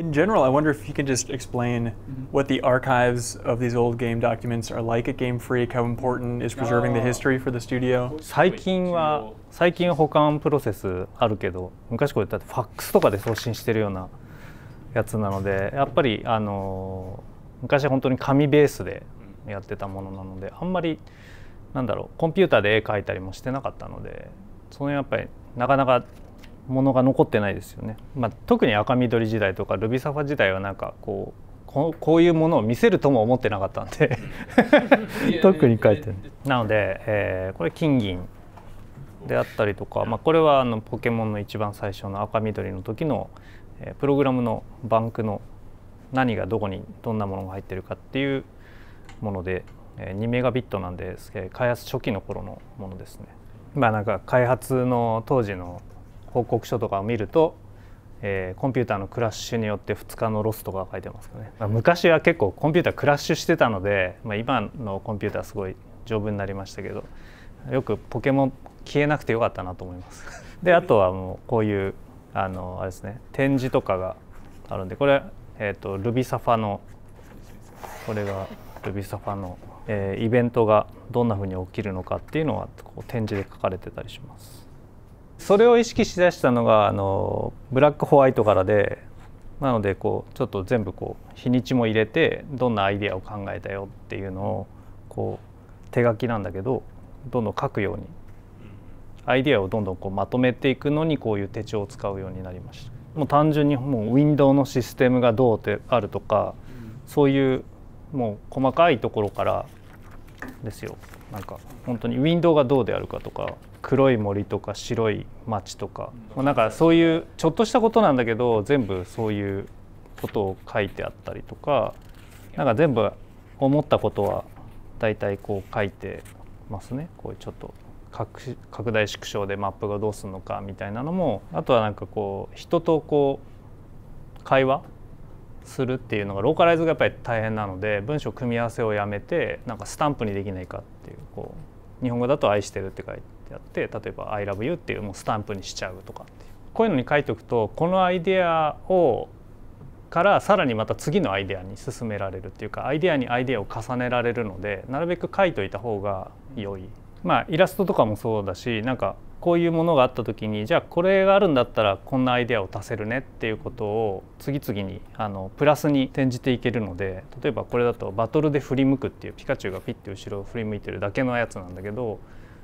In general, I wonder if you can just explain what the archives of these old game documents are like at Game Freak, how important is preserving the history for the studio? 最近は保管プロセスあるけど、昔これだってファックスとかで送信してるようなやつなので、やっぱり昔は本当に紙ベースでやってたものなので、あんまりなんだろうコンピューターで絵描いたりもしてなかったので、そのやっぱりなかなかものが残ってないですよね。まあ、特に赤緑時代とかルビサファ時代はなんかこういうものを見せるとも思ってなかったんで特に書いてる。なので、これ金銀であったりとか、まあ、これはポケモンの一番最初の赤緑の時の、プログラムのバンクの何がどこにどんなものが入ってるかっていうもので、2メガビットなんで、開発初期の頃のものですね。まあなんか開発の当時の報告書とかを見ると、コンピューターのクラッシュによって2日のロスとか書いてますかね。まあ、昔は結構コンピュータークラッシュしてたので、まあ、今のコンピューターすごい丈夫になりましたけど、よくポケモン消えなくてよかったなと思います。であとはもうこういうあれですね、展示とかがあるんで、これ、ルビサファのこれがルビサファの、イベントがどんなふうに起きるのかっていうのはこう展示で書かれてたりします。それを意識しだしたのがブラックホワイトからで、なのでこうちょっと全部こう日にちも入れてどんなアイデアを考えたよっていうのをこう手書きなんだけどどんどん書くように、アイデアをどんどんこうまとめていくのにこういう手帳を使うようになりました。もう単純にもうウィンドウのシステムがどうであるとか、そういうもう細かいところからですよ。なんか本当にウィンドウがどうであるかとか、黒い森とか白い街とか、なんかそういうちょっとしたことなんだけど全部そういうことを書いてあったりとか、なんか全部思ったことはだいたいこう書いてますね。こういうちょっと拡大縮小でマップがどうするのかみたいなのも、あとはなんかこう人とこう会話するっていうのがローカライズがやっぱり大変なので、文章組み合わせをやめてなんかスタンプにできないかっていう、こう日本語だと愛してるって書いてあって、例えば I love you っていうもうスタンプにしちゃうとかっていう、こういうのに書いておくとこのアイデアをからさらにまた次のアイデアに進められるっていうか、アイデアにアイデアを重ねられるので、なるべく書いといた方が良い。まあイラストとかもそうだし、なんかこういうものがあった時に、じゃあこれがあるんだったらこんなアイデアを足せるねっていうことを次々にプラスに転じていけるので、例えばこれだとバトルで振り向くっていう、ピカチュウがピッて後ろを振り向いてるだけのやつなんだけど、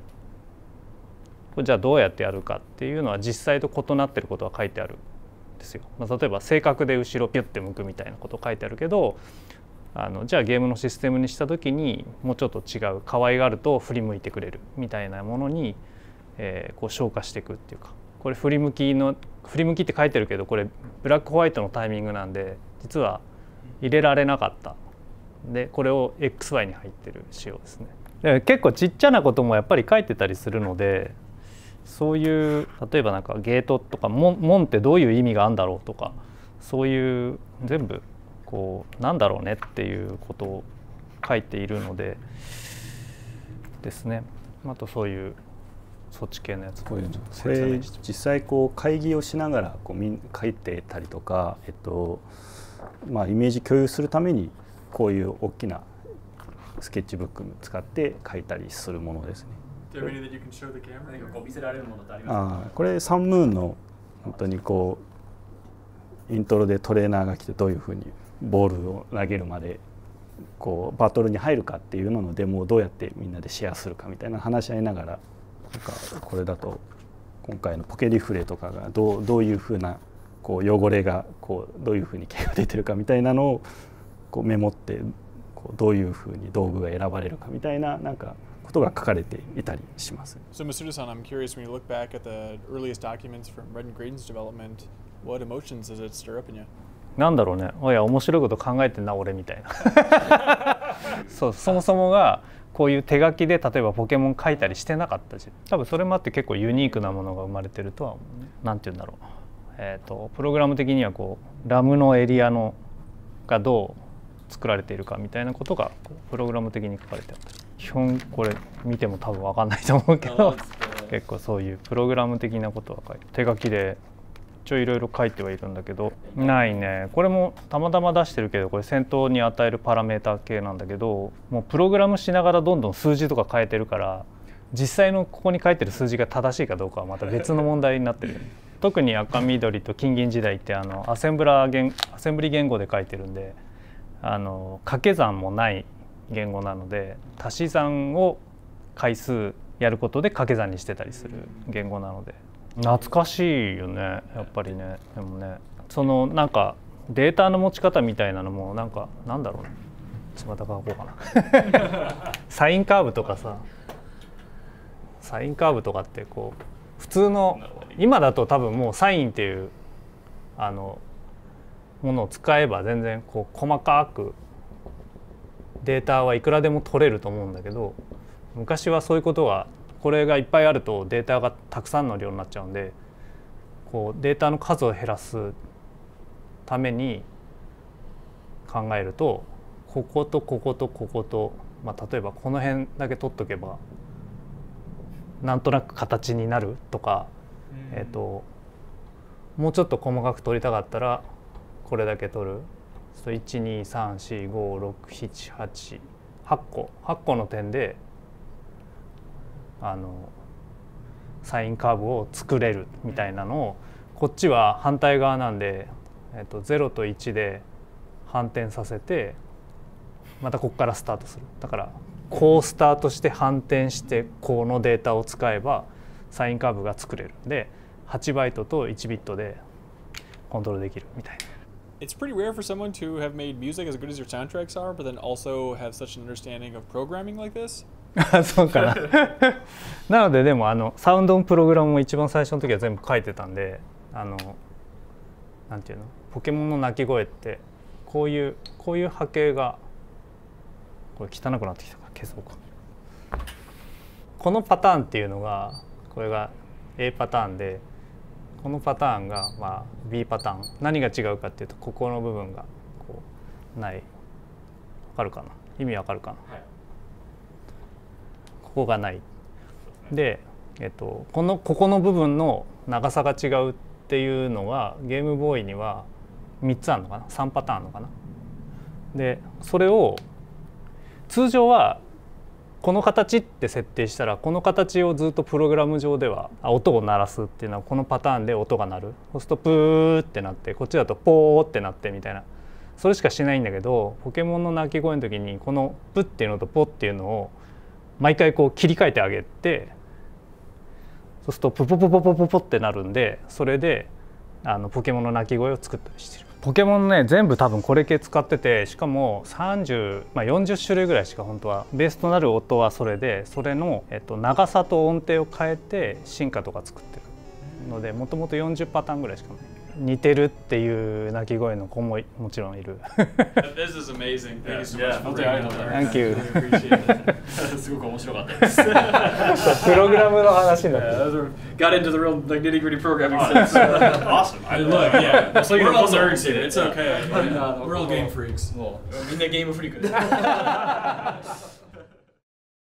じゃあどうやってやるかっていうのは実際と異なってることが書いてあるんですよ。まあ、例えば正確で後ろピュッて向くみたいなこと書いてあるけど、じゃあゲームのシステムにした時にもうちょっと違う、可愛がると振り向いてくれるみたいなものに、こう昇華していくっていうか、これ振り向きって書いてるけど、これブラックホワイトのタイミングなんで実は入れられなかったで、これを XY に入ってる仕様ですね。で結構ちっちゃなこともやっぱり書いてたりするので、そういう例えばなんかゲートとか門ってどういう意味があるんだろうとか、そういう全部こうなんだろうねっていうことを書いているのでですね。あとそういうそっち系のやつこれ実際こう会議をしながらこう書いてたりとか、まあイメージ共有するためにこういう大きなスケッチブック使って書いたりするものですね。これサンムーンの本当にこうイントロでトレーナーが来てどういうふうにボールを投げるまでこうバトルに入るかっていうののデモをどうやってみんなでシェアするかみたいな話し合いながら、なんかこれだと今回のポケリフレとかがどういうふうなこう汚れがこうどういうふうに毛が出てるかみたいなのをこうメモってこうどういうふうに道具が選ばれるかみたいななんかことが書かれていたりします。 So Masuda-san, I'm curious, when you look back at the earliest documents from Red and Graydon's development, what emotions does it stir up in you? なんだろうね、いや面白いこと考えてんな俺みたいなそもそもがこういう手書きで例えばポケモン書いたりしてなかったし、多分それもあって結構ユニークなものが生まれてるとは思うね。なんて言うんだろう、プログラム的にはこうラムのエリアのがどう作られているかみたいなことがプログラム的に書かれてあったり、基本これ見ても多分分かんないと思うけど結構そういうプログラム的なことは手書きで一応いろいろ書いてはいるんだけど、ないね。これもたまたま出してるけど、これ戦闘に与えるパラメータ系なんだけど、もうプログラムしながらどんどん数字とか変えてるから、実際のここに書いてる数字が正しいかどうかはまた別の問題になってる。特に赤緑と金銀時代ってアセンブリ言語で書いてるんで、掛け算もない言語なので、足し算を回数やることで掛け算にしてたりする言語なので、懐かしいよね、やっぱりね。でもね、そのなんかデータの持ち方みたいなのもなんだろうね、ちょっとまた書こうかなサインカーブとかさ、サインカーブとかってこう普通の今だと多分もうサインっていうものを使えば全然こう細かくデータはいくらでも取れると思うんだけど、昔はそういうことがこれがいっぱいあるとデータがたくさんの量になっちゃうんで、こうデータの数を減らすために考えると、こことこことここと、例えばこの辺だけ取っとけばなんとなく形になるとか、もうちょっと細かく取りたかったらこれだけ取る。123456788個の点でサインカーブを作れるみたいなのを、こっちは反対側なんで、0と1で反転させてまたここからスタートする。だからこうスタートして反転してこのデータを使えばサインカーブが作れる。で8バイトと1ビットでコントロールできるみたいな。 It's pretty rare for someone to have made music as good as your soundtracks are, but then also have such an understanding of programming like this. そうかななので、でもサウンドのプログラムも一番最初の時は全部書いてたんで、なんていうの、ポケモンの鳴き声ってこういう波形が、これ汚くなってきたから消そうか。このパターンっていうのが、これが A パターンで、このパターンがB パターン。何が違うかっていうと、ここの部分がこうない。わかるかな？意味わかるかな？はい、ここがない。で、ここの部分の長さが違うっていうのはゲームボーイには3つあるのかな？ 3 パターンあるのかな？で、それを通常はこの形って設定したら、この形をずっとプログラム上では音を鳴らすっていうのはこのパターンで音が鳴る。そうするとプーってなって、こっちだとポーってなってみたいな、それしかしないんだけど、ポケモンの鳴き声の時にこのプっていうのとポっていうのを毎回こう切り替えてあげて、そうするとプポポポポポポってなるんで、それでポケモンの鳴き声を作ったりしてる。ポケモンね、全部多分これ系使ってて、しかも40種類ぐらいしか本当はベースとなる音はそれで、それの、長さと音程を変えて進化とか作ってるので、もともと40パターンぐらいしかない。似てるっていう鳴き声の子ももちろんいる。 This is amazing. Thank you so much. 本当にありがとうございます。 Thank you. すごく面白かったです。 プログラムの話になって。 Got into the real nitty-gritty programming stuff. Awesome. I love it. Yeah. So you're all nerds here. It's okay. We're all game freaks. みんなゲームフリークです。